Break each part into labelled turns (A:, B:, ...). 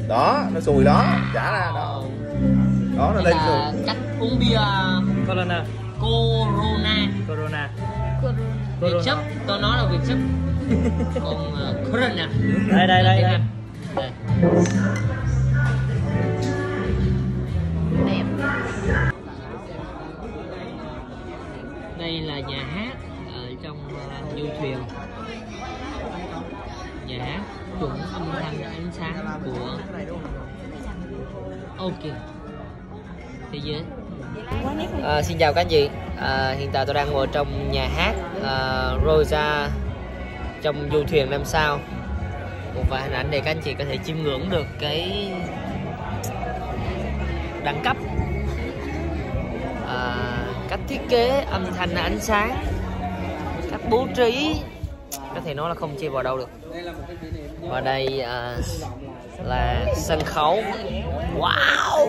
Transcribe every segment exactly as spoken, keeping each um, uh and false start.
A: đó, nó sùi đó, trả ra đó. Đó nó lên sùi.
B: Cách uống bia
C: Corona.
B: Corona.
C: Corona.
B: Việt Shop, tôi nói là Việt Shop. Còn uh, Corona.
C: Đây đây đây. đây.
B: Đây. Đây là nhà hát ở trong uh, du thuyền. Nhà hát chuẩn âm thanh ánh sáng của ok thế giới. À, xin chào các anh chị. À, hiện tại tôi đang ngồi trong nhà hát uh, Rosa trong du thuyền năm sao. Một vài hình ảnh để các anh chị có thể chiêm ngưỡng được cái đẳng cấp, à, cách thiết kế âm thanh ánh sáng, cách bố trí có thể nói là không chê vào đâu được. Và đây à, là sân khấu. Wow.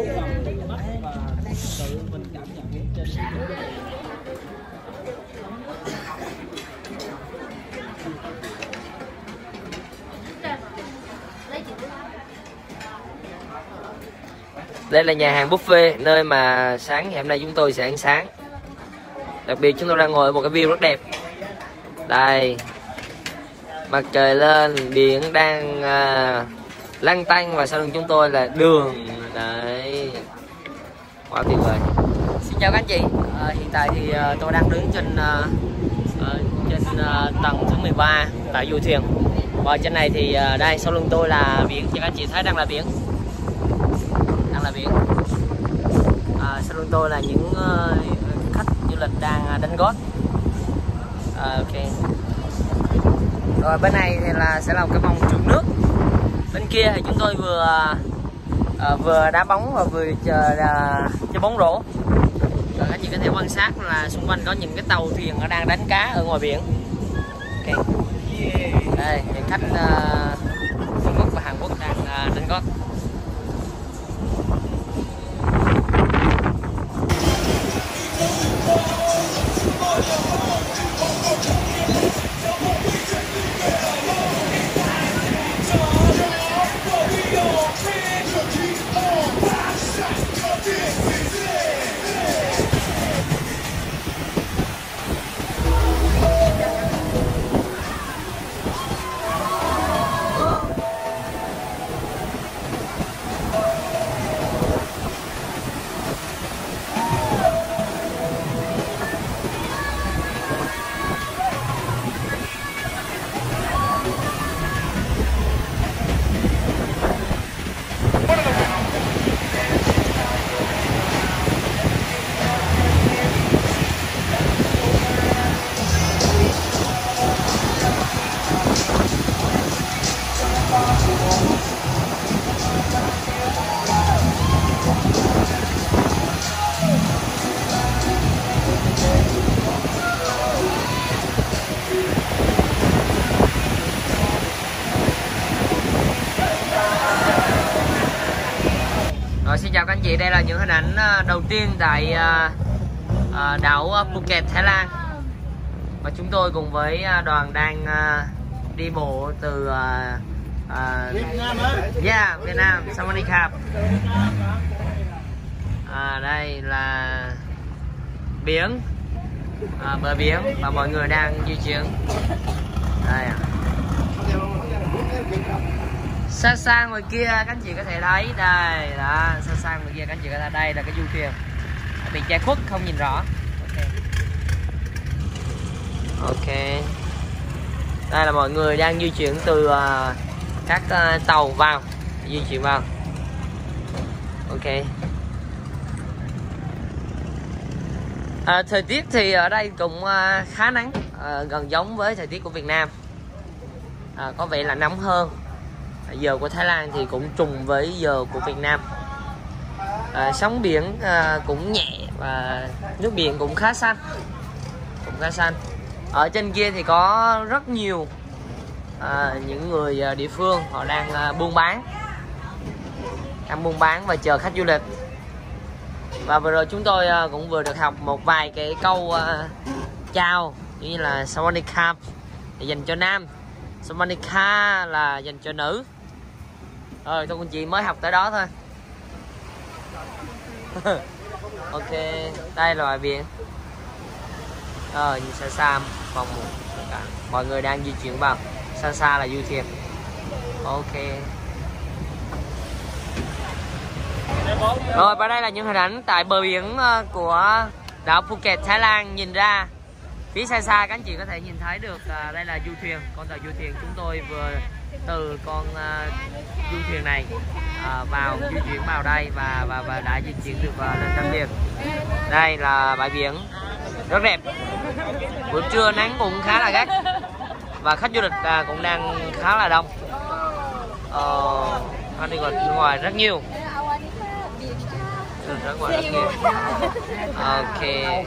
B: Đây là nhà hàng buffet, nơi mà sáng ngày hôm nay chúng tôi sẽ ăn sáng. Đặc biệt chúng tôi đang ngồi ở một cái view rất đẹp. Đây, mặt trời lên, biển đang à, lăn tăn và sau lưng chúng tôi là đường. Đấy, quá tuyệt vời. Xin chào các anh chị. À, hiện tại thì à, tôi đang đứng trên à, trên à, tầng thứ mười ba tại du thuyền. Và trên này thì à, đây sau lưng tôi là biển, cho các anh chị thấy đang là biển. Đang là biển. À, sau lưng tôi là những uh, khách du lịch đang uh, đánh gót. À, ok. Rồi bên này thì là sẽ là một cái vòng trượt nước. Bên kia thì chúng tôi vừa uh, vừa đá bóng và vừa chờ uh, chơi bóng rổ. Rồi các chị có thể quan sát là xung quanh có những cái tàu thuyền nó đang đánh cá ở ngoài biển. Ok. Đây những khách uh, Trung Quốc và Hàn Quốc đang uh, đánh gót. Rồi, xin chào các anh chị, đây là những hình ảnh đầu tiên tại uh, đảo Phuket, Thái Lan. Và chúng tôi cùng với đoàn đang uh, đi bộ từ uh, uh, Việt Nam yeah, Việt Nam, Sawadee-krap. À, đây là biển, à, bờ biển và mọi người đang di chuyển. Đây à. Xa xa ngoài kia các anh chị có thể thấy đây đó, xa xa ngoài kia các anh chị có thể đây là cái du thuyền bị che khuất không nhìn rõ. Ok, ok. Đây là mọi người đang di chuyển từ uh, các uh, tàu vào, di chuyển vào. Ok. À, thời tiết thì ở đây cũng uh, khá nắng, uh, gần giống với thời tiết của Việt Nam. À, có vẻ là nóng hơn. Giờ của Thái Lan thì cũng trùng với giờ của Việt Nam. À, sóng biển à, cũng nhẹ và nước biển cũng khá xanh, cũng khá xanh. Ở trên kia thì có rất nhiều à, những người địa phương họ đang à, buôn bán, đang buôn bán và chờ khách du lịch. Và vừa rồi chúng tôi à, cũng vừa được học một vài cái câu à, chào như là Sawadee-krap dành cho nam, Sawadee-krap là dành cho nữ. Ờ, tôi con chị mới học tới đó thôi. Ok, đây là bãi biển. Ờ, nhìn xa xa vòng một cả. Mọi người đang di chuyển vào. Xa xa là du thuyền. Ok. Rồi và đây là những hình ảnh tại bờ biển của đảo Phuket, Thái Lan. Nhìn ra phía xa xa các anh chị có thể nhìn thấy được à, đây là du thuyền, con tàu du thuyền chúng tôi vừa từ con à, du thuyền này à, vào di chuyển vào đây và và và đã di chuyển được à, lên tắm biển. Đây là bãi biển rất đẹp. Buổi trưa nắng cũng khá là gắt và khách du lịch à, cũng đang khá là đông. Ờ, đi ngoài, đi ngoài rất nhiều. Rất ngoài rất nhiều. Ok.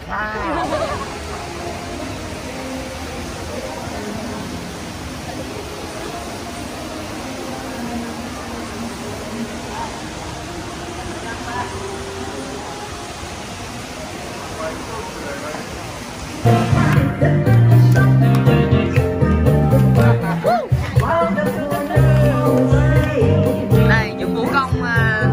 B: Đây những vũ công à...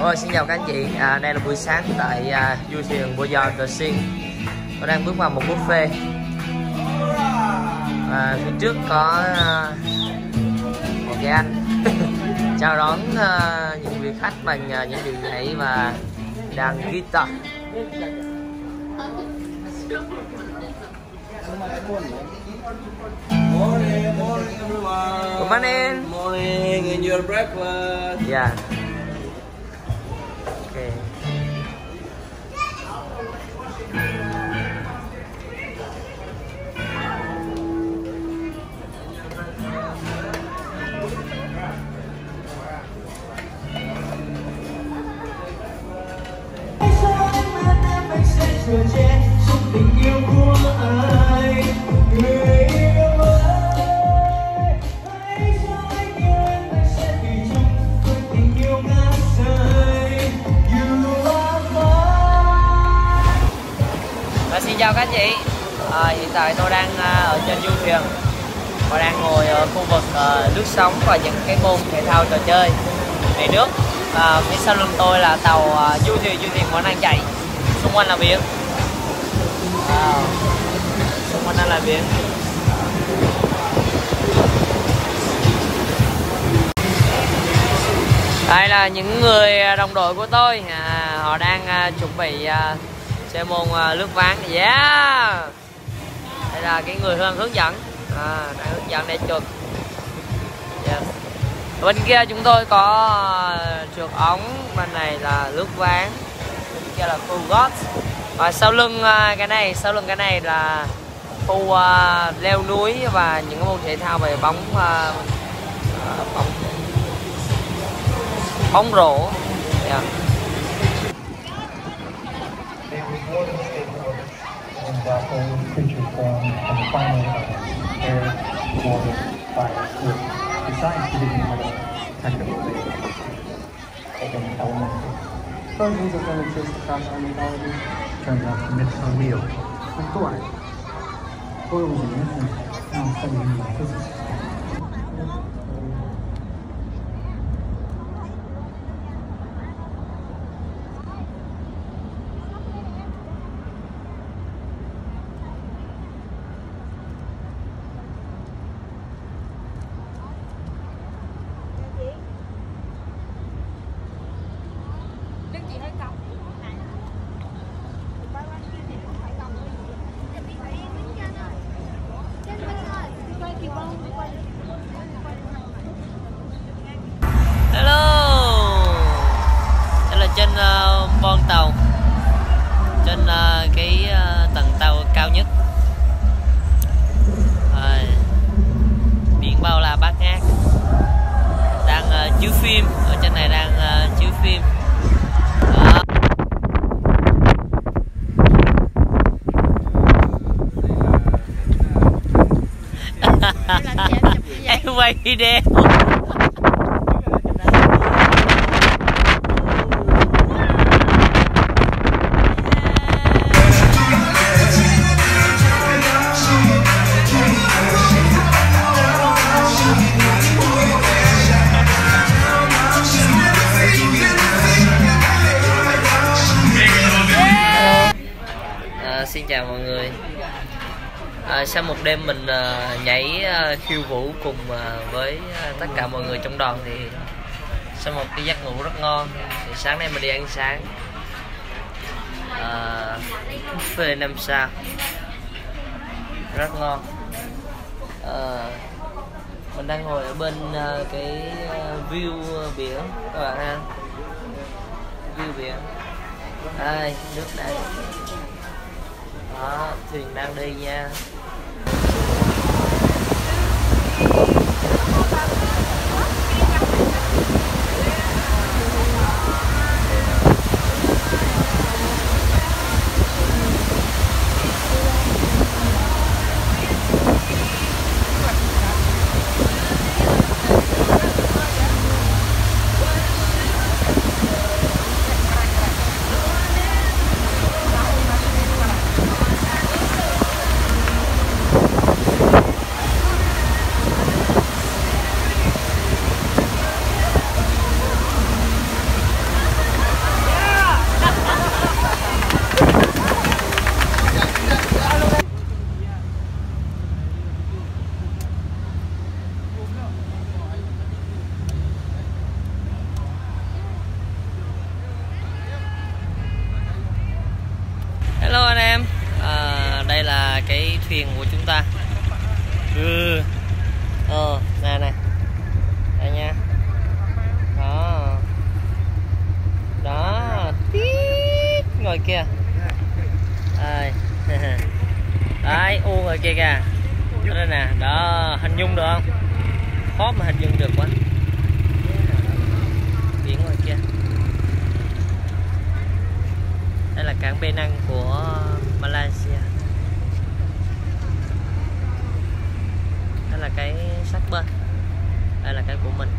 B: Rồi xin chào các anh chị, à, đây là buổi sáng tại à, du thuyền Voyage de Sion. Tôi đang bước vào một buffet. À, phía trước có à, một cái anh chào đón à, những vị khách bằng à, những điệu nhảy và đàn guitar.
A: Morning, morning everyone.
B: Good morning.
A: Morning, and your breakfast.
B: Yeah. Okay.
D: Tình yêu của ai người yêu ơi, hãy cho anh yêu em, anh sẽ thủy chung với tình yêu ngát say. You are mine.
B: À, xin chào các anh chị, à, hiện tại tôi đang à, ở trên du thuyền và đang ngồi ở khu vực à, nước sóng và những cái môn thể thao trò chơi về nước. À, phía sau lưng tôi là tàu à, du thuyền du thuyền vẫn đang chạy, xung quanh là biển. Wow. Xung quanh là biển. Đây là những người đồng đội của tôi, à, họ đang à, chuẩn bị à, chơi môn à, lướt ván. Yeah. Đây là cái người hướng hướng dẫn, à, đang hướng dẫn để trượt. Yes. Bên kia chúng tôi có à, trượt ống, bên này là lướt ván, bên kia là full gót. Và sau lưng à, cái này, sau lưng cái này là khu à, leo núi và những môn thể thao về bóng à, bóng bóng rổ. Yeah.
E: That whole creature form and finally air, water, fire, earth. Besides giving it a technical base of an element. Versions of them exist across our mythology. Turns out the myths are real. Like Thor. Thor was an infant, now studying physics.
B: Trên uh, bon tàu, trên uh, cái uh, tầng tàu cao nhất, à, biển bao la bát ngát, đang uh, chiếu phim ở trên này, đang uh, chiếu phim. Đó. Em quay video. Xin chào mọi người. À, sau một đêm mình uh, nhảy uh, khiêu vũ cùng uh, với uh, tất cả mọi người trong đoàn thì sau một cái giấc ngủ rất ngon thì sáng nay mình đi ăn sáng uh, buffet năm sao rất ngon. Uh, mình đang ngồi ở bên uh, cái uh, view biển các bạn ha, view biển. Đây, nước đây. Đó, thuyền đang đi nha. là cái thuyền của chúng ta. Ừ. Ờ, nè nè. Đây nha. Đó. Đó. Tít ngồi kia. Đây. Đấy, u ngồi kia kìa. Đó nè, đó, hình dung được không? Khó mà hình dung được quá. Biển ngồi kia. Đây là cảng Penang của Malaysia. Đây là cái sát bên. Đây là cái của mình.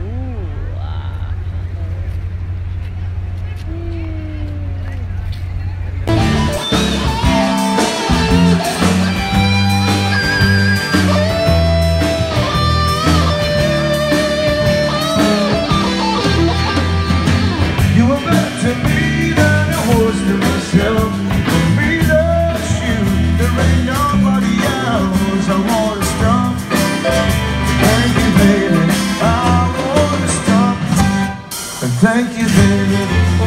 D: Thank you, baby. Oh,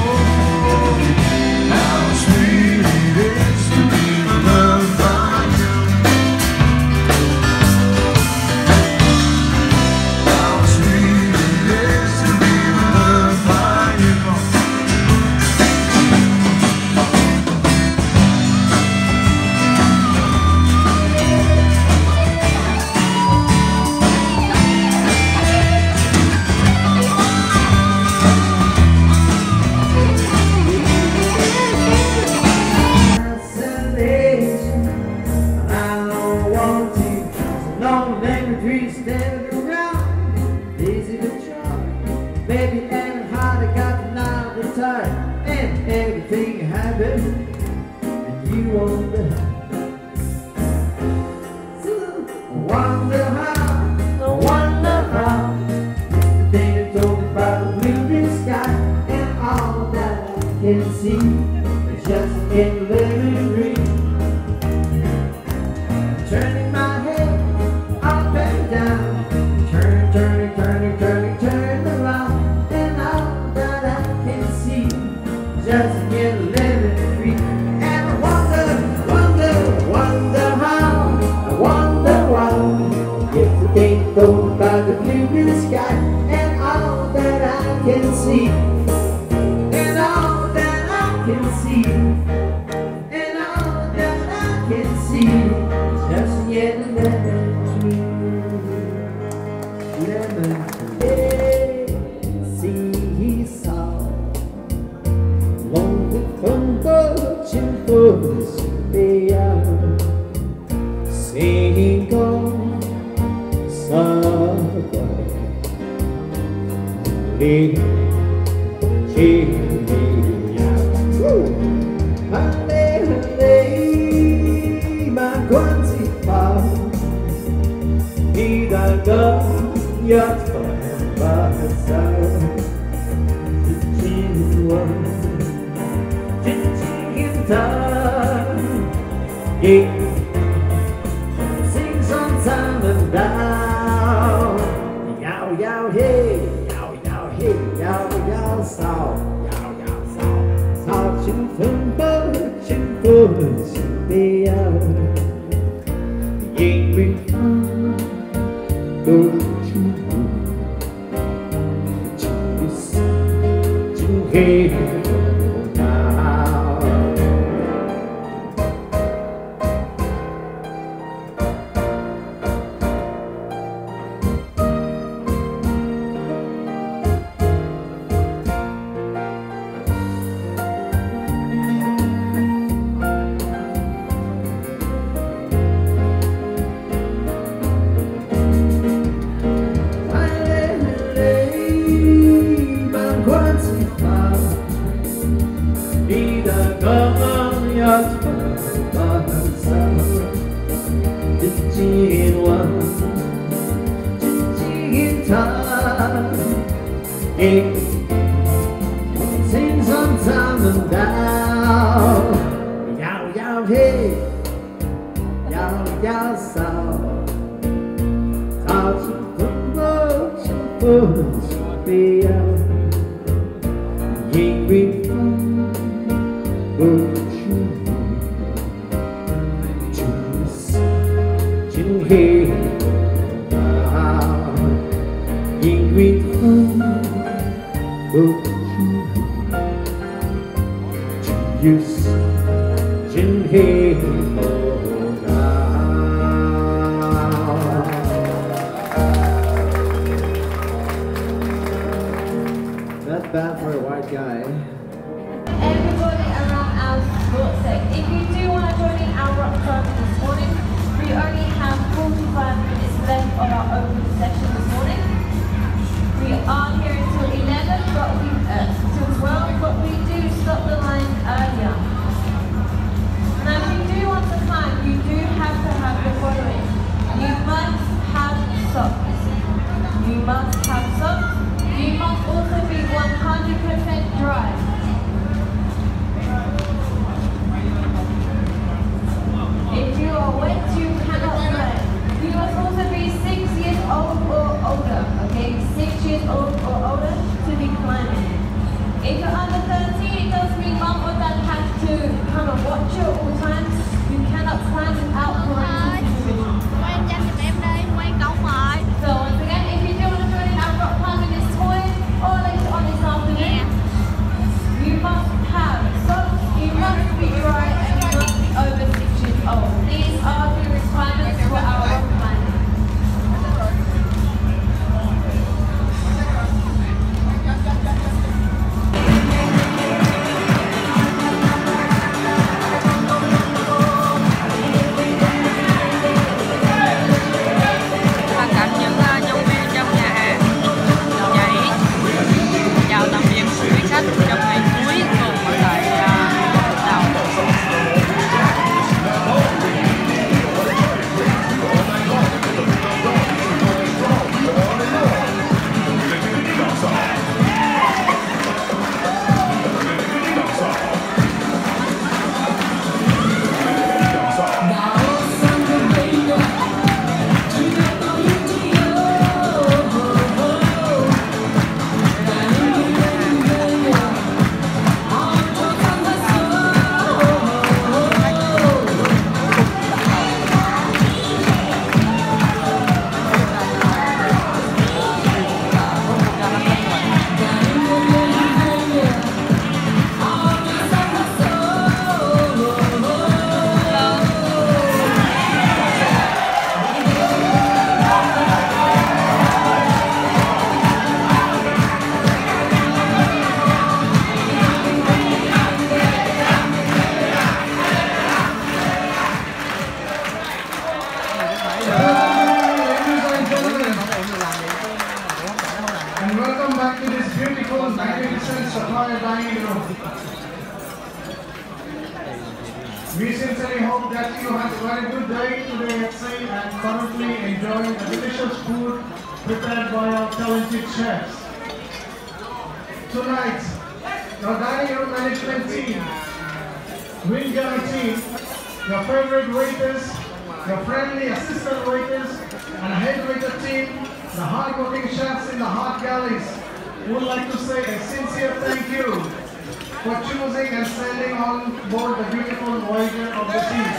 D: how sweet it is to be loved by you. How sweet it is to be loved by you.
F: Baby and hard, I got now the time, and everything happened, and you wonder, wonder how, wonder how. The thing that told me about the blue, blue sky, and all that I can see is just in living dream. Turning my head up and down, turn, turning, turning, turning, turning around. Just get living free, and I wonder, wonder, wonder how, I wonder why. If the day goes by the blue, blue sky, and all that I can see, and all that I can see, and all that I can see, just yet lemon tree, lemon tree, see saw. Không có chim phượng về ao xin con xa vời đi chỉ vì nhau hãy lê lê mà quan gì bao đi đã có nhất phải ba sao chỉ luôn yeah. Sing sometime and down. Yow yow hey, yow yow hey, yow yow sao, yow yow sao. Sao chim phượng bơ, chim phượng chim bê ao. Yên bình an, đôi chim chim chim ghê. Sing sometime and down. Yow yow hey, yow yow sao. Sao chim phượng bơ, chim phượng chim bê ao. Nhìn bình an, đôi chim chim
G: that you had a very good day today at sea and currently enjoying the delicious food prepared by our talented chefs. Tonight, your dining room management team, Windjammer team, your favorite waiters, your friendly assistant waiters, and head waiter team, the hard-working chefs in the hot galleys, would like to say a sincere thank you for choosing and sailing on board the beautiful Voyager of the Seas.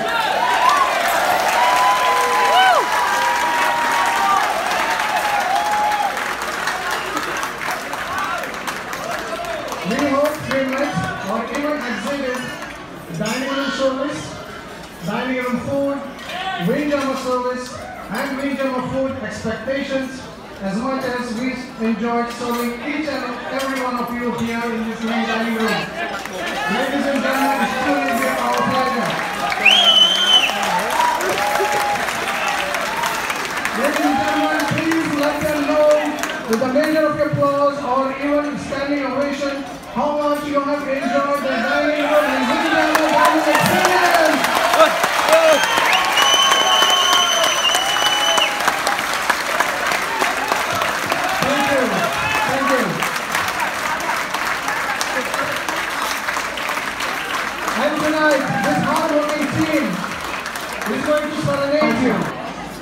G: We hope we met or even exceeded dining room service, dining room food, Windjammer service, and Windjammer food expectations as much as we enjoyed serving each and every one of you here in this main dining room. Ladies and gentlemen, it's truly been our pleasure. Ladies and gentlemen, please let them know with a measure of applause or even standing ovation how much you have enjoyed the dining room and Windjammer dining experience. And tonight, this hard-working team is going to serenade you.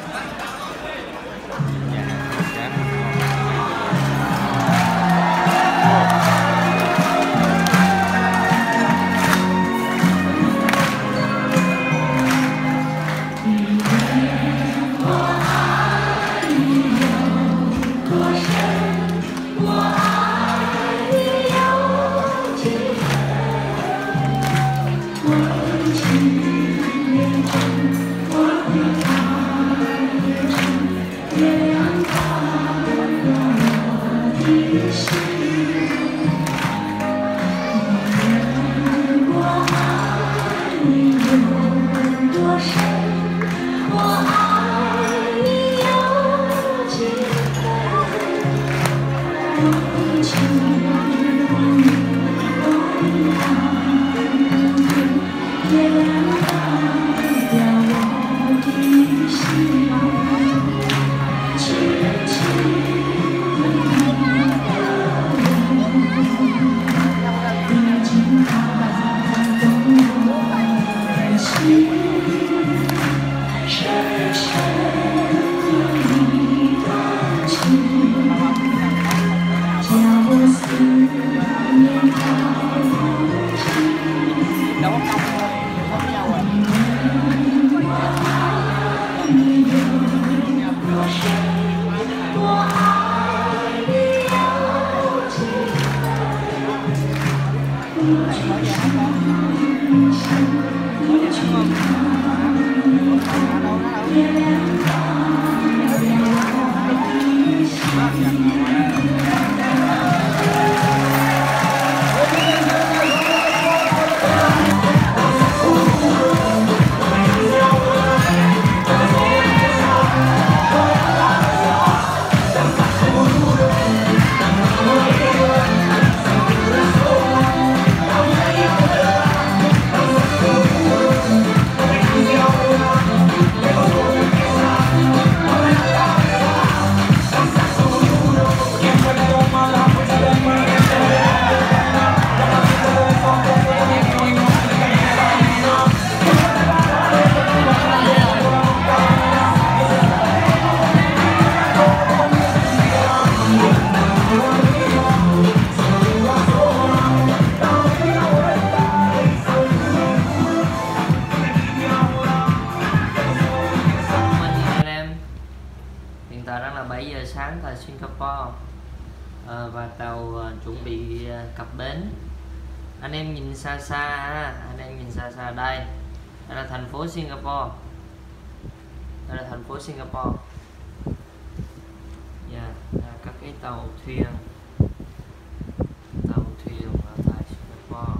B: bảy giờ sáng tại Singapore, à, và tàu à, chuẩn bị à, cập bến. Anh em nhìn xa xa, anh em nhìn xa xa đây, đây là thành phố Singapore, đây là thành phố Singapore. Yeah, các cái tàu thuyền, tàu thuyền ở tại Singapore.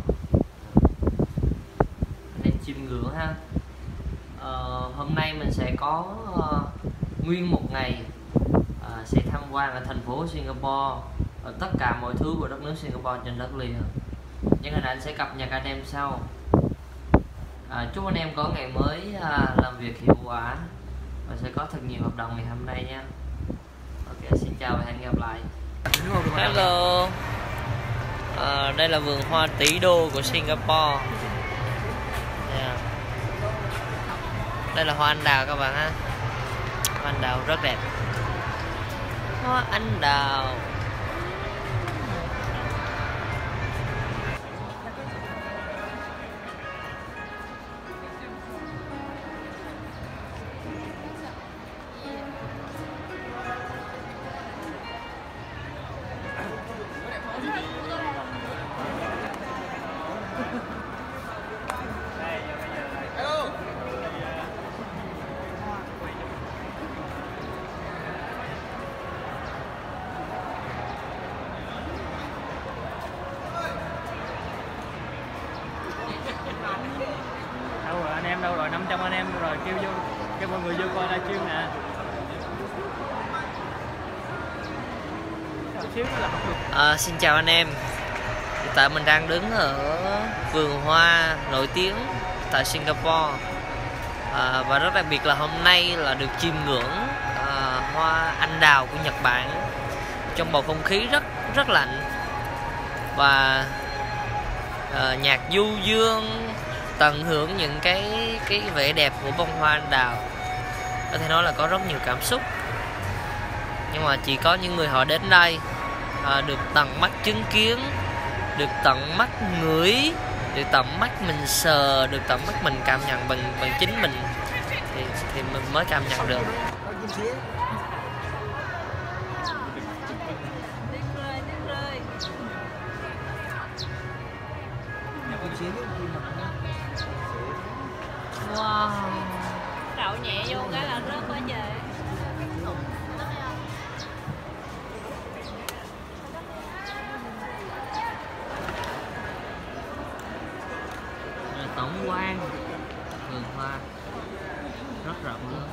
B: Anh em chiêm ngưỡng ha. Ờ, hôm nay mình sẽ có uh, nguyên một ngày uh, sẽ tham quan ở thành phố Singapore, ở tất cả mọi thứ của đất nước Singapore trên đất liền. Những hình ảnh sẽ cập nhật anh em sau. À, chúc anh em có ngày mới à, làm việc hiệu quả và sẽ có thật nhiều hợp đồng ngày hôm nay nha. Ok, xin chào và hẹn gặp lại. Hello. À, đây là vườn hoa tỷ đô của Singapore. Yeah. Đây là hoa anh đào các bạn ha. Hoa anh đào rất đẹp. Hoa anh đào.
C: Đâu rồi anh em, đâu rồi năm trăm anh em rồi, kêu vô, kêu mọi người vô coi livestream nè.
B: À, xin chào anh em. Hiện tại mình đang đứng ở vườn hoa nổi tiếng tại Singapore, à, và rất đặc biệt là hôm nay là được chiêm ngưỡng à, hoa anh đào của Nhật Bản trong bầu không khí rất rất lạnh, và à, nhạc du dương tận hưởng những cái cái vẻ đẹp của bông hoa anh đào. Có thể nói là có rất nhiều cảm xúc, nhưng mà chỉ có những người họ đến đây à, được tận mắt chứng kiến, được tận mắt ngửi, được tận mắt mình sờ, được tận mắt mình cảm nhận bằng bằng chính mình thì thì mình mới cảm nhận được. Wow.
H: Đậu nhẹ vô cái là rớt quá trời.
B: Tổng quan vườn hoa rất rộng lớn,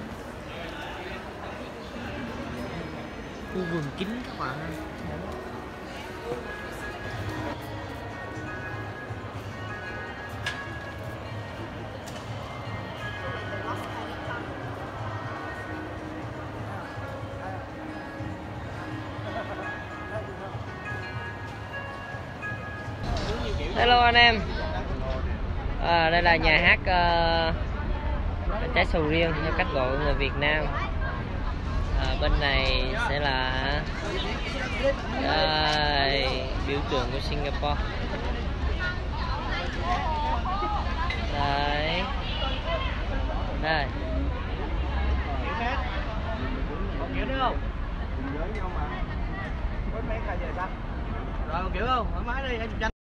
B: khu vườn kín các bạn ơi. Hello anh em. À, đây là nhà hát uh, trái sầu riêng theo cách gọi của người Việt Nam. À, bên này sẽ là đây, biểu tượng của Singapore. Đấy. Đây.
C: Kiểu nữa không? Rồi còn kiểu không? Thoải mái đi, em chụp tranh.